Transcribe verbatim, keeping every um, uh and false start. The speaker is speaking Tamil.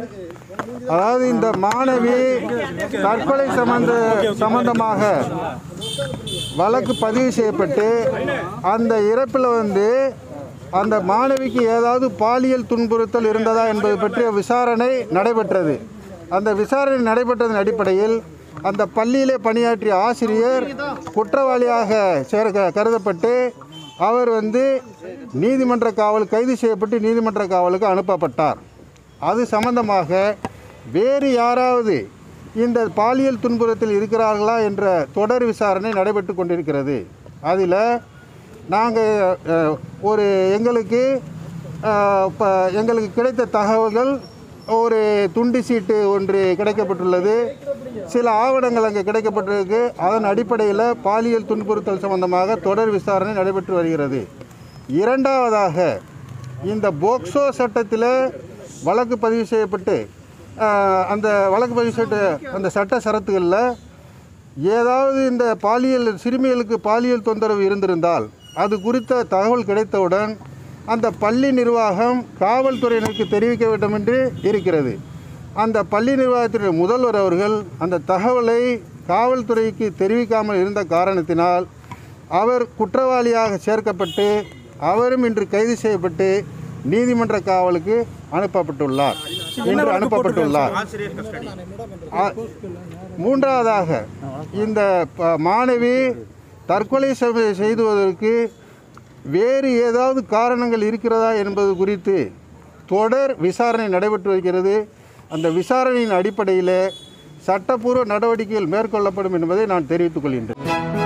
அதாவது இந்த மாணவி தற்கொலை சம்பந்த சம்பந்தமாக வழக்கு பதிவு செய்யப்பட்டு அந்த இறப்பில் வந்து அந்த மாணவிக்கு ஏதாவது பாலியல் துன்புறுத்தல் இருந்ததா என்பது பற்றிய விசாரணை நடைபெற்றது. அந்த விசாரணை நடைபெற்றதன் அடிப்படையில் அந்த பள்ளியிலே பணியாற்றிய ஆசிரியர் குற்றவாளியாக சேர்க்க கருதப்பட்டு அவர் வந்து நீதிமன்ற காவல் கைது செய்யப்பட்டு நீதிமன்ற காவலுக்கு அனுப்பப்பட்டார். அது சம்பந்தமாக வேறு யாராவது இந்த பாலியல் துன்புறுத்தல் இருக்கிறார்களா என்ற தொடர் விசாரணை நடைபெற்று கொண்டிருக்கிறது. அதில் நாங்கள் ஒரு எங்களுக்கு இப்போ எங்களுக்கு கிடைத்த தகவல்கள் ஒரு துண்டு சீட்டு ஒன்று கிடைக்கப்பட்டுள்ளது, சில ஆவணங்கள் அங்கே கிடைக்கப்பட்டிருக்கு. அதன் அடிப்படையில் பாலியல் துன்புறுத்தல் சம்பந்தமாக தொடர் விசாரணை நடைபெற்று வருகிறது. இரண்டாவதாக இந்த போக்சோ சட்டத்தில் வழக்கு பதிவு செய்யப்பட்டு அந்த வழக்கு பதிவு செய்யப்பட்ட அந்த சட்ட சரத்துகளில் ஏதாவது இந்த பாலியல் சிறுமிகளுக்கு பாலியல் தொந்தரவு இருந்திருந்தால் அது குறித்த தகவல் கிடைத்தவுடன் அந்த பள்ளி நிர்வாகம் காவல்துறையினருக்கு தெரிவிக்க வேண்டும் என்று இருக்கிறது. அந்த பள்ளி நிர்வாகத்தினுடைய முதல்வர் அவர்கள் அந்த தகவலை காவல்துறைக்கு தெரிவிக்காமல் இருந்த காரணத்தினால் அவர் குற்றவாளியாக சேர்க்கப்பட்டு அவரும் இன்று கைது செய்யப்பட்டு நீதிமன்ற காவலுக்கு அனுப்பப்பட்டுள்ளார் இன்று அனுப்பப்பட்டுள்ளார். மூன்றாவதாக இந்த மாணவி தற்கொலை செய்துவதற்கு வேறு ஏதாவது காரணங்கள் இருக்கிறதா என்பது குறித்து தொடர் விசாரணை நடைபெற்று வருகிறது. அந்த விசாரணையின் அடிப்படையில் சட்டப்பூர்வ நடவடிக்கைகள் மேற்கொள்ளப்படும் என்பதை நான் தெரிவித்துக் கொள்கின்றேன்.